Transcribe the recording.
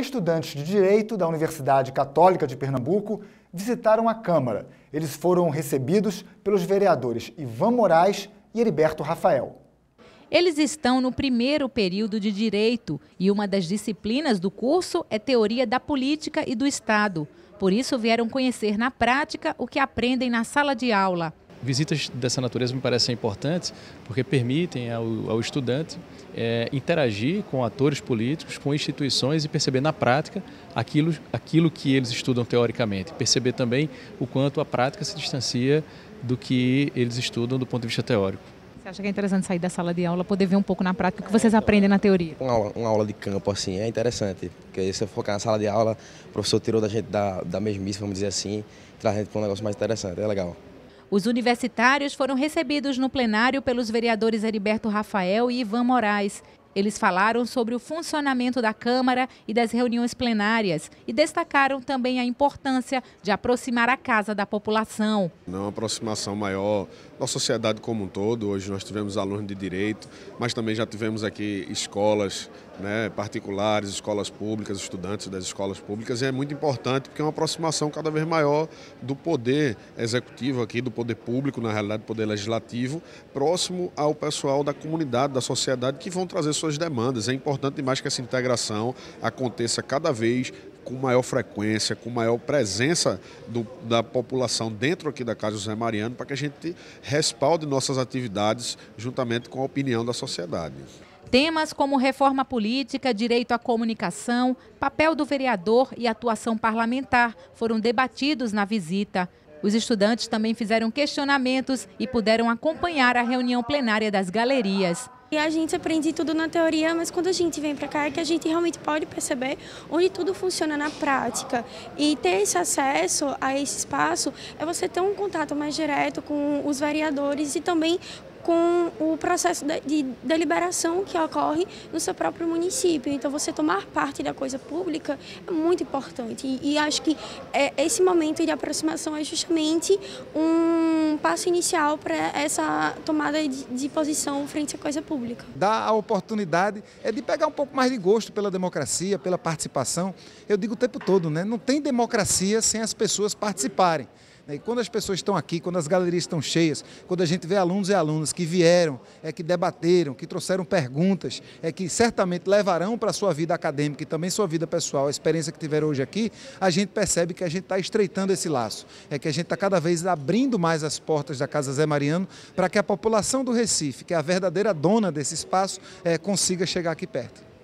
estudantes de Direito da Universidade Católica de Pernambuco visitaram a Câmara. Eles foram recebidos pelos vereadores Ivan Moraes e Heriberto Rafael. Eles estão no primeiro período de Direito e uma das disciplinas do curso é Teoria da Política e do Estado. Por isso vieram conhecer na prática o que aprendem na sala de aula. Visitas dessa natureza me parecem importantes porque permitem ao estudante interagir com atores políticos, com instituições e perceber na prática aquilo que eles estudam teoricamente. Perceber também o quanto a prática se distancia do que eles estudam do ponto de vista teórico. Você acha que é interessante sair da sala de aula, poder ver um pouco na prática o que vocês aprendem na teoria? Uma aula de campo assim é interessante, porque se eu focar na sala de aula, o professor tirou da gente da mesmice, vamos dizer assim, traz a gente para um negócio mais interessante, é legal. Os universitários foram recebidos no plenário pelos vereadores Heriberto Rafael e Ivan Moraes. Eles falaram sobre o funcionamento da Câmara e das reuniões plenárias e destacaram também a importância de aproximar a casa da população. Uma aproximação maior da sociedade como um todo. Hoje nós tivemos alunos de direito, mas também já tivemos aqui escolas particulares, escolas públicas, estudantes das escolas públicas, e é muito importante porque é uma aproximação cada vez maior do poder executivo aqui, do poder público, na realidade do poder legislativo, próximo ao pessoal da comunidade, da sociedade, que vão trazer suas demandas. É importante demais que essa integração aconteça cada vez com maior frequência, com maior presença da população dentro aqui da Casa José Mariano, para que a gente respalde nossas atividades juntamente com a opinião da sociedade. Temas como reforma política, direito à comunicação, papel do vereador e atuação parlamentar foram debatidos na visita. Os estudantes também fizeram questionamentos e puderam acompanhar a reunião plenária das galerias. E a gente aprende tudo na teoria, mas quando a gente vem para cá é que a gente realmente pode perceber onde tudo funciona na prática. E ter esse acesso a esse espaço é você ter um contato mais direto com os vereadores e também com o processo de deliberação que ocorre no seu próprio município. Então, você tomar parte da coisa pública é muito importante. E acho que esse momento de aproximação é justamente um passo inicial para essa tomada de posição frente à coisa pública. Dá a oportunidade de pegar um pouco mais de gosto pela democracia, pela participação. Eu digo o tempo todo, né? Não tem democracia sem as pessoas participarem. E quando as pessoas estão aqui, quando as galerias estão cheias, quando a gente vê alunos e alunas que vieram, que debateram, que trouxeram perguntas, que certamente levarão para a sua vida acadêmica e também sua vida pessoal, a experiência que tiveram hoje aqui, a gente percebe que a gente está estreitando esse laço, que a gente está cada vez abrindo mais as portas da Casa Zé Mariano para que a população do Recife, que é a verdadeira dona desse espaço, consiga chegar aqui perto.